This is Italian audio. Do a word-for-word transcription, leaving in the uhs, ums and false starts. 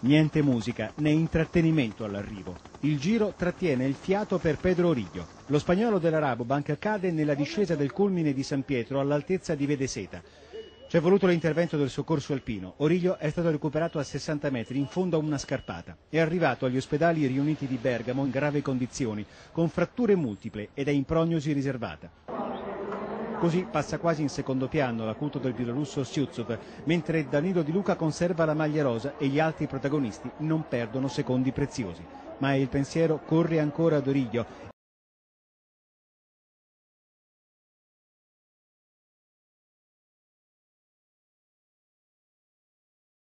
Niente musica né intrattenimento all'arrivo. Il giro trattiene il fiato per Pedro Origlio. Lo spagnolo della Rabobank cade nella discesa del culmine di San Pietro all'altezza di Vedeseta. C'è voluto l'intervento del soccorso alpino. Origlio è stato recuperato a sessanta metri in fondo a una scarpata. È arrivato agli ospedali riuniti di Bergamo in grave condizioni, con fratture multiple ed è in prognosi riservata. Così passa quasi in secondo piano l'acuto del bielorusso Siutsov, mentre Danilo Di Luca conserva la maglia rosa e gli altri protagonisti non perdono secondi preziosi. Ma il pensiero corre ancora ad Origlio